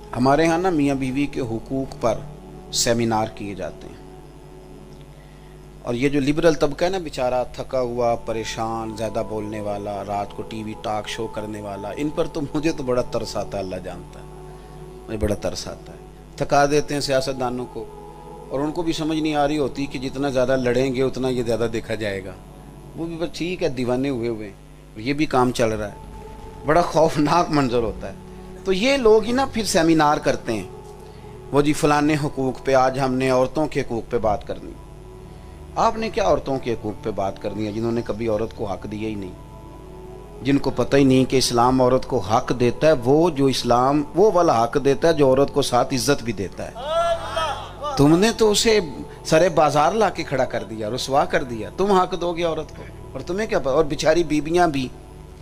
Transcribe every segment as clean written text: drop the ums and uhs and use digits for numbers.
हमारे यहाँ ना मियाँ बीवी के हुकूक पर सेमिनार किए जाते हैं। और ये जो लिबरल तबका है ना, बेचारा थका हुआ, परेशान, ज़्यादा बोलने वाला, रात को टीवी टॉक शो करने वाला, इन पर तो मुझे तो बड़ा तरस आता है। अल्लाह जानता है, मुझे बड़ा तरस आता है। थका देते हैं सियासतदानों को, और उनको भी समझ नहीं आ रही होती कि जितना ज़्यादा लड़ेंगे उतना ये ज़्यादा देखा जाएगा। वो भी बस ठीक है, दीवाने हुए हुए, ये भी काम चल रहा है। बड़ा खौफनाक मंजर होता है। तो ये लोग ही ना फिर सेमिनार करते हैं, वो जी फलाने हुकूक पे आज हमने औरतों के हुकूक पे बात करनी। आपने क्या औरतों के हुकूक पे बात करनी है जिन्होंने कभी औरत को हक दिया ही नहीं, जिनको पता ही नहीं कि इस्लाम औरत को हक देता है, वो जो इस्लाम वो वाला हक देता है जो औरत को साथ इज्जत भी देता है। तुमने तो उसे सरे बाजार ला के खड़ा कर दिया, रुसवा कर दिया। तुम हक दोगे औरत को, और तुम्हें क्या पता। और बेचारी बीबियां भी,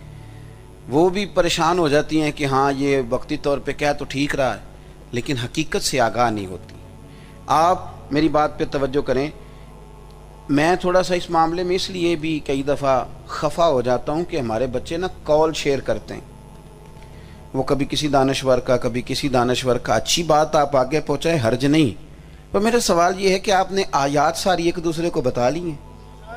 वो भी परेशान हो जाती हैं कि हाँ ये वक्ती तौर पे क्या तो ठीक रहा है, लेकिन हकीकत से आगाह नहीं होती। आप मेरी बात पे तवज्जो करें। मैं थोड़ा सा इस मामले में इसलिए भी कई दफ़ा खफा हो जाता हूँ कि हमारे बच्चे ना कॉल शेयर करते हैं, वो कभी किसी दानश्वर का, कभी किसी दानश्वर का। अच्छी बात आप आगे पहुँचाएं, हर्ज नहीं। पर मेरा सवाल ये है कि आपने आयात सारी एक दूसरे को बता ली हैं,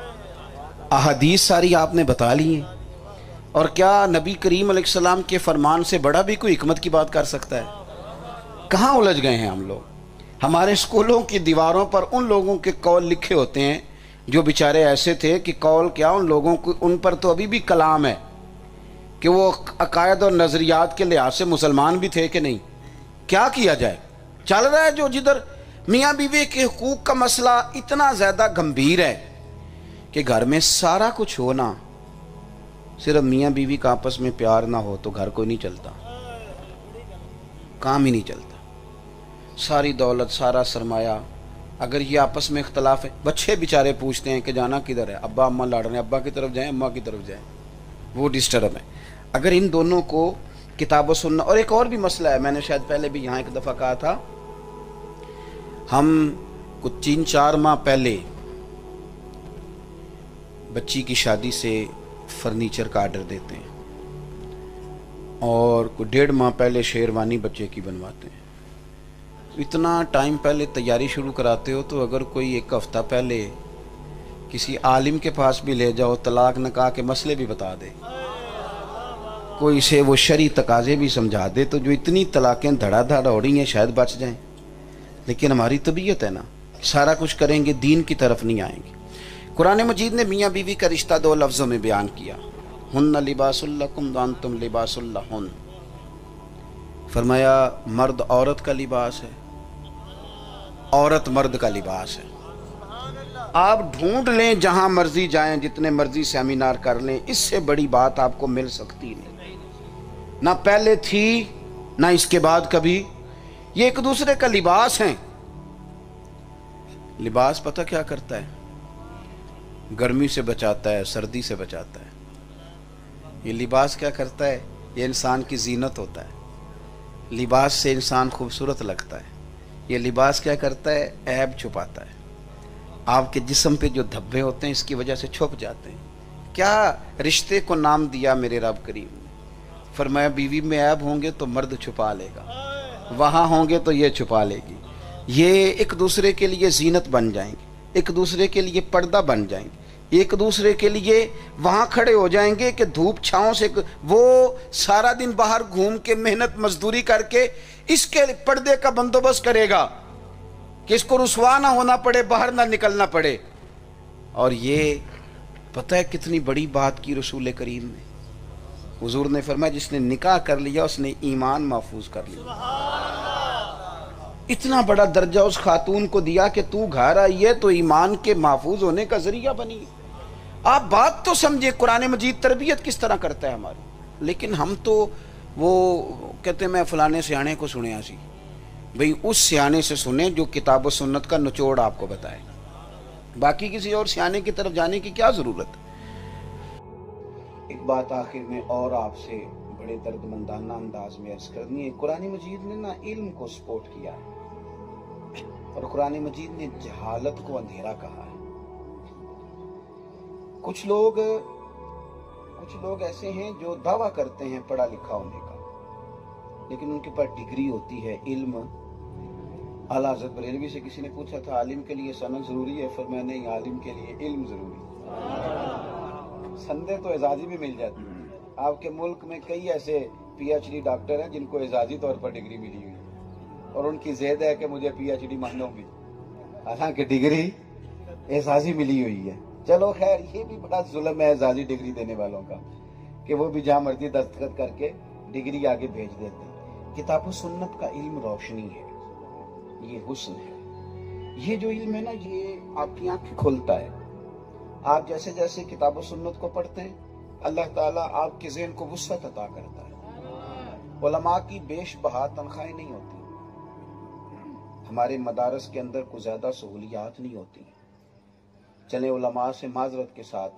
अहादीस सारी आपने बता ली हैं, और क्या नबी करीम अलैहिस्सलाम के फरमान से बड़ा भी कोई हिकमत की बात कर सकता है? कहाँ उलझ गए हैं हम लोग। हमारे स्कूलों की दीवारों पर उन लोगों के कौल लिखे होते हैं जो बेचारे ऐसे थे कि कौल क्या, उन लोगों को, उन पर तो अभी भी कलाम है कि वो अकायद और नज़रियात के लिहाज से मुसलमान भी थे कि नहीं। क्या किया जाए? चल रहा है जो जिधर मियाँ बीवी के हुकूक का मसला इतना ज़्यादा गंभीर है कि घर में सारा कुछ होना, सिर्फ मियाँ बीवी का आपस में प्यार ना हो तो घर कोई नहीं चलता, काम ही नहीं चलता। सारी दौलत, सारा सरमाया, अगर ये आपस में इख्तलाफ है, बच्चे बेचारे पूछते हैं कि जाना किधर है, अब्बा अम्मा लड़ रहे हैं, अब्बा की तरफ जाएं, अम्मा की तरफ जाएं, वो डिस्टर्ब है। अगर इन दोनों को किताब व सुन्नत, और एक और भी मसला है, मैंने शायद पहले भी यहाँ एक दफ़ा कहा था, हम कुछ 3-4 माह पहले बच्ची की शादी से फर्नीचर का आर्डर देते हैं, और कुछ 1.5 माह पहले शेरवानी बच्चे की बनवाते हैं। इतना टाइम पहले तैयारी शुरू कराते हो, तो अगर कोई 1 हफ्ता पहले किसी आलिम के पास भी ले जाओ, तलाक निकाह के मसले भी बता दे, कोई से वो शरी तकाजे भी समझा दे, तो जो इतनी तलाक़ें धड़ाधड़ हो रही हैं शायद बच जाएं। लेकिन हमारी तबीयत है ना, सारा कुछ करेंगे, दीन की तरफ नहीं आएंगे। कुरान मजीद ने मियाँ बीवी का रिश्ता 2 लफ्ज़ों में बयान किया, हुन्ना लिबासुल लकुम व अंतुम लिबासुल लहुन। फरमाया मर्द औरत का लिबास है, औरत मर्द का लिबास है। आप ढूंढ लें, जहां मर्जी जाएं, जितने मर्जी सेमिनार कर लें, इससे बड़ी बात आपको मिल सकती नहीं, ना पहले थी ना इसके बाद कभी। ये एक दूसरे का लिबास है। लिबास पता क्या करता है? गर्मी से बचाता है, सर्दी से बचाता है। ये लिबास क्या करता है? ये इंसान की जीनत होता है। लिबास से इंसान खूबसूरत लगता है। ये लिबास क्या करता है? ऐब छुपाता है। आपके जिस्म पे जो धब्बे होते हैं इसकी वजह से छुप जाते हैं। क्या रिश्ते को नाम दिया मेरे रब करीम ने? फरमाया बीवी में ऐब होंगे तो मर्द छुपा लेगा, वहाँ होंगे तो ये छुपा लेगी। ये एक दूसरे के लिए जीनत बन जाएंगे, एक दूसरे के लिए पर्दा बन जाएंगे, एक दूसरे के लिए वहाँ खड़े हो जाएंगे कि धूप छाँव से वो सारा दिन बाहर घूम के मेहनत मजदूरी करके इसके पर्दे का बंदोबस्त करेगा कि इसको रुसवा ना होना पड़े, बाहर ना निकलना पड़े। और ये पता है कितनी बड़ी बात की रसूल करीम ने? हुजूर ने फरमाया जिसने निकाह कर लिया उसने ईमान महफूज कर लिया। इतना बड़ा दर्जा उस खातून को दिया कि तू घर आई है तो ईमान के महफूज होने का जरिया बनी। आप बात तो समझे, कुरान मजीद तरबियत किस तरह करता है हमारी। लेकिन हम तो वो कहते हैं मैं फलाने सियाने को सुने सी, भाई उस सियाने से सुने जो किताब और सुन्नत का निचोड़ आपको बताए, बाकी किसी और सियाने की तरफ जाने की क्या जरूरत। एक बात आखिर में और आपसे बड़े दर्दमंदाना अंदाज में अर्ज करनी है। कुरान मजीद ने ना इल्म को सपोर्ट किया है, और कुरान मजीद ने जहालत को अंधेरा कहा है। कुछ लोग ऐसे हैं जो दावा करते हैं पढ़ा लिखा होने का, लेकिन उनके पास डिग्री होती है, इल्म। आला हज़रत बरेलवी से किसी ने पूछा था आलिम के लिए सनद जरूरी है, फरमाया नहीं, आलिम के लिए इल्म जरूरी है। संदे तो एजाजी भी मिल जाती है। आपके मुल्क में कई ऐसे PhD डॉक्टर हैं जिनको एजाजी तौर पर डिग्री मिली हुई है और उनकी ज़ेद है कि मुझे PhD मानो भी, हालांकि डिग्री एजाजी मिली हुई है। चलो खैर, ये भी बड़ा जुल्म है एजाजी डिग्री देने वालों का कि वो भी जहां मर्जी दस्तखत करके डिग्री आगे भेज देते हैं। किताब व सुन्नत का इल्म रोशनी है, ये हुस्न है। ये जो इल्म है ना, ये आपकी आंखें खोलता है। आप जैसे जैसे किताब व सुन्नत को पढ़ते हैं, अल्लाह ताला आपके ज़हन को वुसअत अता करता है। उलमा की बेशबहा तनख्वाहें नहीं होती, हमारे मदारस के अंदर कुछ ज्यादा सहूलियात नहीं होती। चले उलमा से माजरत के साथ,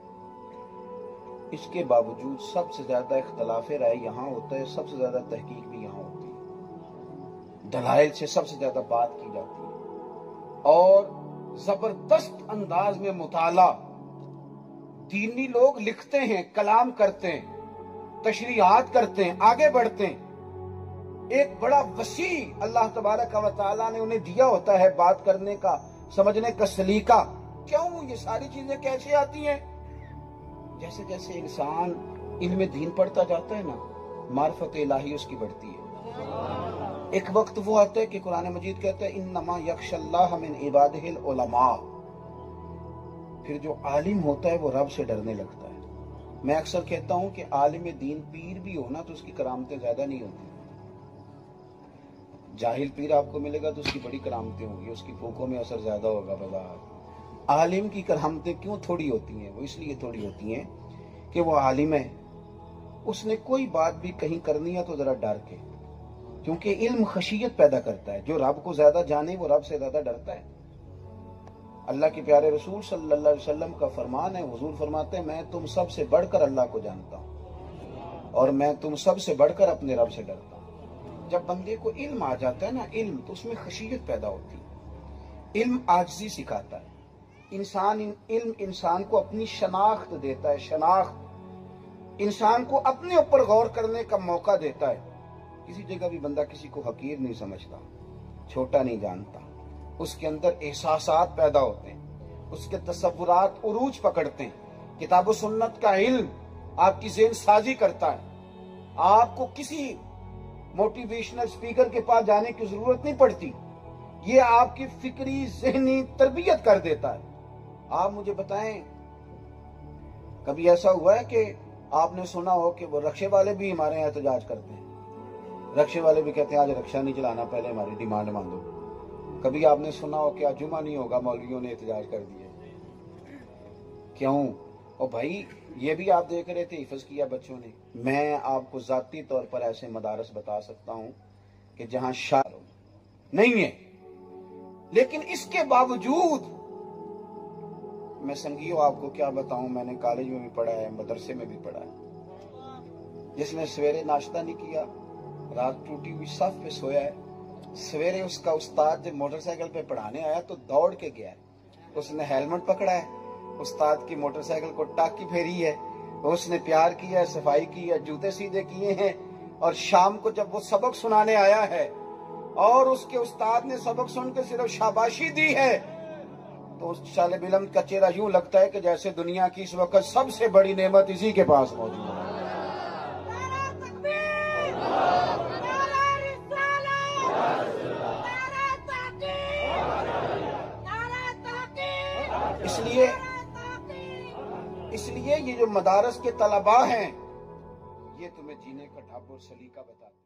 इसके बावजूद सबसे ज्यादा इख्तलाफ राय यहाँ होता है, सबसे ज्यादा तहकीक भी यहाँ होती है, दलाइल से सबसे ज्यादा बात की जाती है और जबरदस्त अंदाज में मुताला दीनी लोग लिखते हैं, कलाम करते हैं, तशरीहात करते हैं, आगे बढ़ते हैं। एक बड़ा वसी अल्लाह तबारक व तआला ने उन्हें दिया होता है बात करने का, समझने का सलीका। क्यों ये सारी चीजें कैसे आती हैं? जैसे जैसे इंसान इल्म दीन पढ़ता जाता है ना, मार्फत इलाही उसकी बढ़ती है। एक वक्त वो आता है कि कुरान मजीद कहता है इन्नमा यख्शल्लाह मिन इबादिहिल उलमा। फिर जो आलिम होता है वो रब से डरने लगता है। मैं अक्सर कहता हूं कि आलिम दीन पीर भी हो ना तो उसकी करामतें ज्यादा नहीं होती। जाहिल पीर आपको मिलेगा तो उसकी बड़ी करामतें होंगी, उसकी फूकों में असर ज्यादा होगा बाजार। आलिम की करामतें क्यों थोड़ी होती हैं? वो इसलिए थोड़ी होती हैं कि वो आलिम है, उसने कोई बात भी कहीं करनी है तो जरा डर के, क्योंकि इल्म खशियत पैदा करता है। जो रब को ज्यादा जाने वो रब से ज्यादा डरता है। अल्लाह के प्यारे रसूल सल्लल्लाहु अलैहि वसल्लम का फरमान है, हुजूर फरमाते हैं मैं तुम सबसे बढ़कर अल्लाह को जानता हूं और मैं तुम सबसे बढ़कर अपने रब से डरता हूं। जब बंदे को इल्म आ जाता है ना, इल्म, तो उसमें खशियत पैदा होती है। इल्म आजिज़ी सिखाता है। इल्म इंसान को अपनी शनाख्त देता है, शनाख्त इंसान को अपने ऊपर गौर करने का मौका देता है। किसी जगह भी बंदा किसी को हकीर नहीं समझता, छोटा नहीं जानता, उसके अंदर एहसासात पैदा होते हैं, उसके तसव्वुरात उरूज पकड़ते हैं। किताब व सुन्नत का इल्म आपकी ज़हन साजी करता है। आपको किसी मोटिवेशनल स्पीकर के पास जाने की जरूरत नहीं पड़ती, ये आपकी फिक्री ज़हनी तरबियत कर देता है। आप मुझे बताएं, कभी ऐसा हुआ है कि आपने सुना हो कि वो रक्शे वाले भी हमारे यहाँ एहतजाज करते हैं? रक्शे वाले भी कहते हैं आज रक्षा नहीं चलाना, पहले हमारी डिमांड मांगो। कभी आपने सुना हो कि आज जुमा नहीं होगा, मौलवियों ने एहतजाज कर दिए? क्यों? और भाई ये भी आप देख रहे थे, हिफ्ज किया बच्चों ने। मैं आपको जाती तौर पर ऐसे मदारस बता सकता हूं कि जहां शार नहीं है, लेकिन इसके बावजूद मैं संगियों आपको क्या बताऊं, मैंने कॉलेज में भी पढ़ा है, मदरसे में भी पढ़ा है। जिसने सवेरे नाश्ता नहीं किया, रात टूटी हुई सफ पे सोया है, सवेरे उसका उस्ताद जब मोटरसाइकिल पे पढ़ाने आया तो दौड़ के गया है, उसने हेलमेट पकड़ा है, उस्ताद की मोटरसाइकिल को टाकी फेरी है, उसने प्यार किया, सफाई की है, जूते सीधे किए हैं। और शाम को जब वो सबक सुनाने आया है और उसके उस्ताद ने सबक सुन के सिर्फ शाबाशी दी है, तो उस तालिब इल्म का चेहरा यूं लगता है कि जैसे दुनिया की इस वक्त सबसे बड़ी नेमत इसी के पास मौजूद है। इसलिए ये जो मदारस के तलबा हैं, ये तुम्हें जीने का ढाब और सलीका बताते हैं।